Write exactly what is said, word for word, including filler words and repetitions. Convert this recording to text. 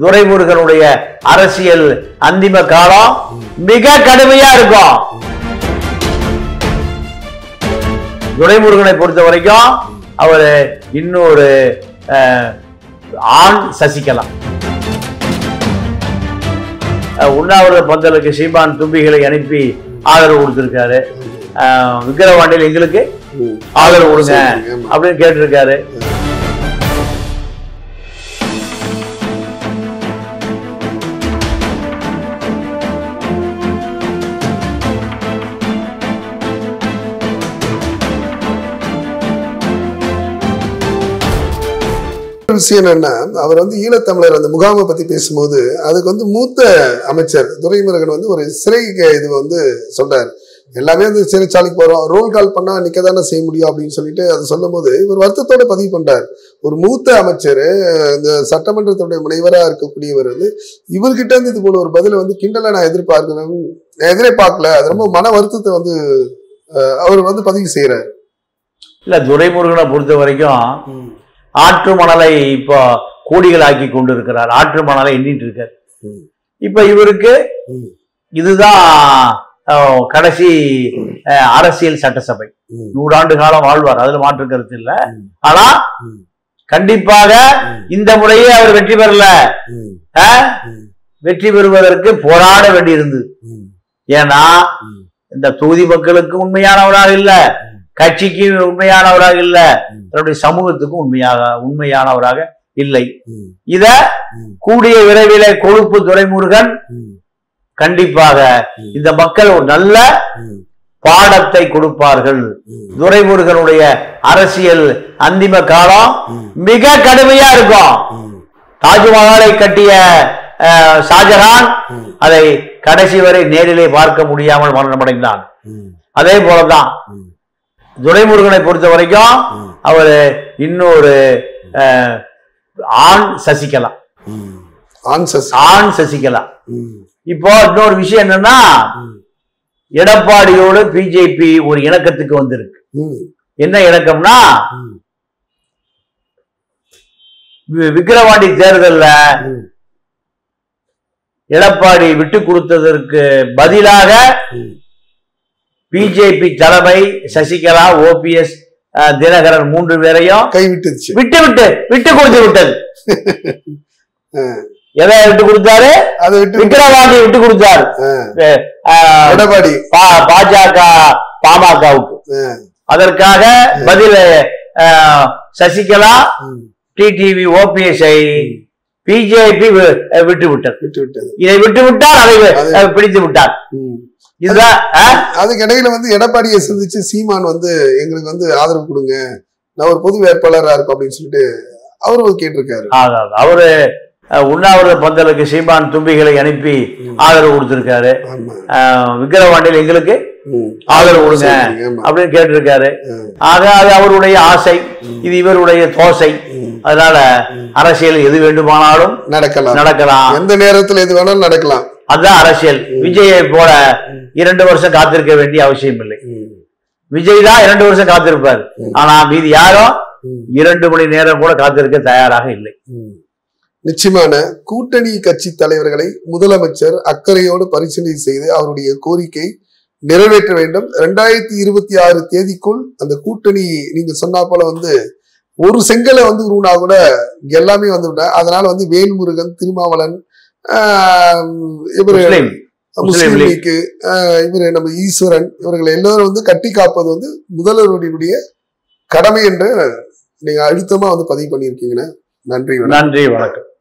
துரைமுருகனுடைய அரசியல் அந்திம காலம் மிக கடுமையா இருக்கும். துரைமுருகனை பொறுத்த வரைக்கும் அவரு இன்னொரு ஆண் சசிகலா. உண்ணாவிரத பந்தலுக்கு சீமான் தும்பிகளை அனுப்பி ஆதரவு கொடுத்திருக்காரு. விக்கிரவாண்டியில் எங்களுக்கு ஆதரவு கொடுங்க அப்படின்னு கேட்டிருக்காரு. விஷயம் என்ன, அவர் வந்து ஈழத்தமிழர் அந்த முகாமை பத்தி பேசும்போது அதுக்கு வந்து மூத்த அமைச்சர் துரைமுருகன் வந்து ஒரு சிறை இது வந்து சொல்றாரு. எல்லாமே வந்து சிறைச்சாலைக்கு போறோம், ரோல் கால் பண்ணா நிக்கதானே செய்ய முடியும் அப்படின்னு சொல்லிட்டு அதை சொல்லும் போது இவர் வருத்தத்தோட பதிவு பண்றாரு. ஒரு மூத்த அமைச்சர், இந்த சட்டமன்றத்துடைய முனைவராக இருக்கக்கூடியவர் வந்து இவர்கிட்ட இருந்து இது போல ஒரு பதில வந்து கிண்டலை நான் எதிர்பார்க்கணும் நான் எதிரே பார்க்கல. அது ரொம்ப மன வருத்தத்தை வந்து அவர் வந்து பதிவு செய்யறாரு. இல்ல, துரைமுருகனை பொறுத்த வரைக்கும் ஆற்று மணலை இப்போ கோடிகள் ஆக்கி கொண்டு இருக்கிறார். ஆற்று மணலை எண்ணிட்டு இருக்கார். இப்ப இவருக்கு இதுதான் கடைசி அரசியல் சட்டசபை. நூறாண்டு காலம் வாழ்வார், அதுல மாற்று கருத்து இல்லை. ஆனா கண்டிப்பாக இந்த முறையே அவர் வெற்றி பெறல. வெற்றி பெறுவதற்கு போராட வேண்டியிருந்தது. ஏன்னா இந்த தொகுதி மக்களுக்கு உண்மையானவராக இல்ல, கட்சிக்கு உண்மையானவராக இல்ல, தன்னுடைய சமூகத்துக்கும் உண்மையாக உண்மையானவராக இல்லை. இத கூடிய விரைவில் கொழுப்பு துரைமுருகன் கண்டிப்பாக இந்த மக்கள் ஒரு நல்ல பாடத்தை கொடுப்பார்கள். துரைமுருகனுடைய அரசியல் அந்திம காலம் மிக கடுமையா இருக்கும். தாஜ்மஹாலை கட்டிய ஷாஜஹான் அதை கடைசி வரை நேரிலே பார்க்க முடியாமல் மரணமடைந்தான். அதே போலதான் துரைமுருகனை பொறுத்த வரைக்கும் அவரு இன்னொரு ஆண் சசிகலா. ஆண் சசிகலா. இப்போ இன்னொரு விஷயம் என்னன்னா, எடப்பாடியோடு பிஜேபி ஒரு இணக்கத்துக்கு வந்திருக்கு. என்ன இணக்கம்னா, விக்கிரவாண்டி தேர்தல்ல எடப்பாடி விட்டு கொடுத்ததற்கு பதிலாக பிஜேபி தலைமை சசிகலா, ஓபிஎஸ், தினகரன் மூன்று பேரையும் கைவிட்டு விட்டு விட்டு விட்டு கொடுத்து விட்டது. எதை விட்டு கொடுத்தாரு? விக்கிரவாண்டி விட்டு கொடுத்தாரு எடப்பாடி பாஜக பாமகவுக்கு. அதற்காக பதில் சசிகலா, டிடிவி, ஓபிஎஸ்ஐ பிஜேபி விட்டு விட்டது. விட்டு விட்டது இதை விட்டு விட்டால் அதை பிடித்து விட்டார். இதுதான். அதுக்கு இடையில வந்து எடப்பாடியை சந்திச்சு சீமான் வந்து எங்களுக்கு வந்து ஆதரவு கொடுங்க, நான் ஒரு பொது வேட்பாளராக இருக்கும் அப்படின்னு சொல்லிட்டு அவரு கேட்டிருக்காரு. அவரு உண்ணாவிரத பந்தலுக்கு சீமான் தும்பிகளை அனுப்பி ஆதரவு கொடுத்திருக்காரு. விக்கிரவாண்டியில் எங்களுக்கு ஆதரவு கொடுங்க அப்படின்னு கேட்டிருக்காரு. ஆக அது அவருடைய ஆசை, இது இவருடைய தோசை. அதனால அரசியல் எது வேண்டுமானாலும் நடக்கலாம் நடக்கலாம் எந்த நேரத்தில் எது வேணாலும் நடக்கலாம். அதுதான் அரசியல். விஜயை போல இரண்டு வருஷம் காத்திருக்க வேண்டிய அவசியம் இல்லை. விஜய் தான் இரண்டு வருஷம் காத்திருப்பார். ஆனா மீதி யாரும் இரண்டு மணி நேரம் கூட காத்திருக்க தயாராக இல்லை. நிச்சயமான கூட்டணி கட்சி தலைவர்களை முதலமைச்சர் அக்கறையோடு பரிசீலனை செய்து அவருடைய கோரிக்கை நிறைவேற்ற வேண்டும். இரண்டாயிரத்தி இருபத்தி ஆறு தேதிக்குள் அந்த கூட்டணி நீங்க சொன்னா போல வந்து ஒரு செங்கலை வந்து உருவனா கூட எல்லாமே வந்து விட்ட. அதனால வந்து வேல்முருகன், திருமாவளவன், இவரு முஸ்லீம் லீக்கு, இவரு நம்ம ஈஸ்வரன், இவர்கள் எல்லாரும் வந்து கட்டி காப்பது வந்து முதல்வருடைய கடமை என்று நீங்க அழுத்தமா வந்து பதிவு பண்ணியிருக்கீங்கன்னா நன்றி. நன்றி, வணக்கம்.